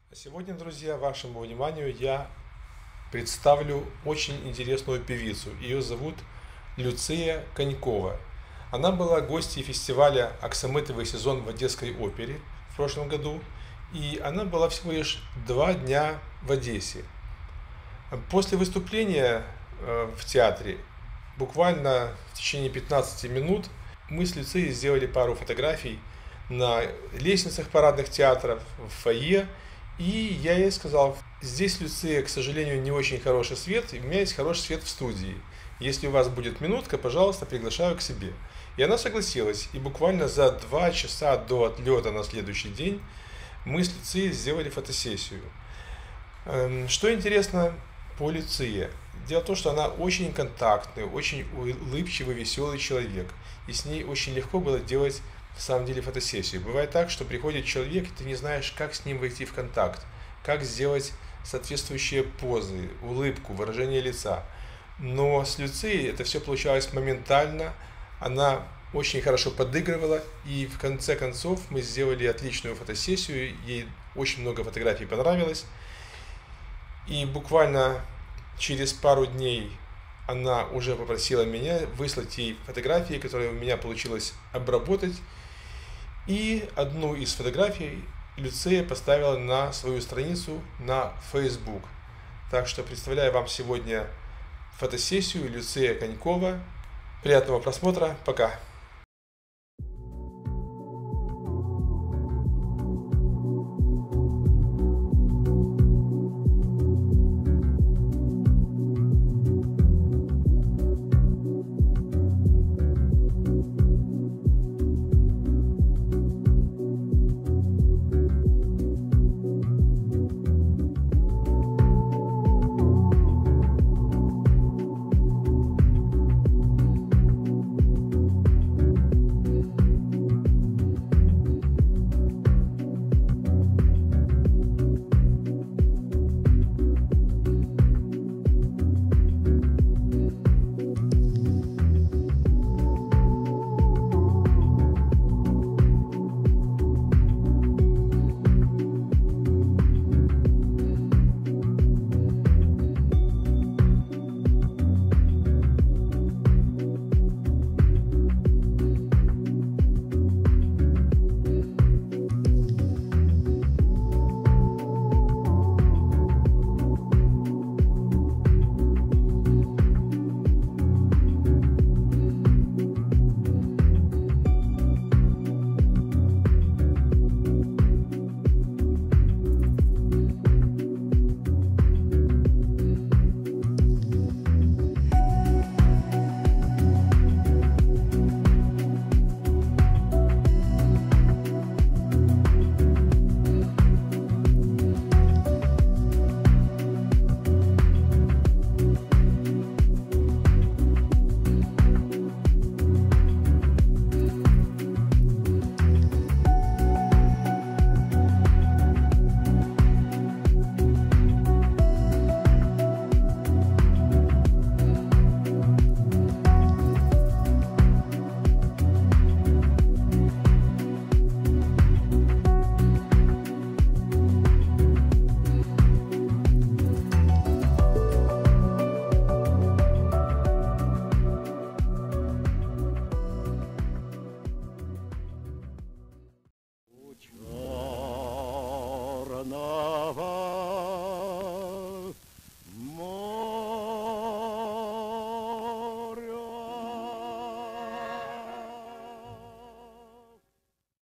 Сегодня, друзья, вашему вниманию я представлю очень интересную певицу. Ее зовут Люция Конькова. Она была гостьей фестиваля «Оксамитовый сезон» в Одесской опере в прошлом году. И она была всего лишь 2 дня в Одессе. После выступления в театре, буквально в течение 15 минут, мы с Люцией сделали пару фотографий на лестницах парадных театров, в фойе. И я ей сказал: здесь, Люция, к сожалению, не очень хороший свет, и у меня есть хороший свет в студии. Если у вас будет минутка, пожалуйста, приглашаю к себе. И она согласилась, и буквально за 2 часа до отлета на следующий день мы с Люцией сделали фотосессию. Что интересно по Люции? Дело в том, что она очень контактный, очень улыбчивый, веселый человек. И с ней очень легко было делать на самом деле фотосессию. Бывает так, что приходит человек, и ты не знаешь, как с ним войти в контакт, как сделать соответствующие позы, улыбку, выражение лица. Но с Люцией это все получалось моментально. Она очень хорошо подыгрывала, и в конце концов мы сделали отличную фотосессию. Ей очень много фотографий понравилось. И буквально через пару дней она уже попросила меня выслать ей фотографии, которые у меня получилось обработать. И одну из фотографий Люция поставила на свою страницу на Facebook. Так что представляю вам сегодня фотосессию Люция Конькова. Приятного просмотра. Пока. Черного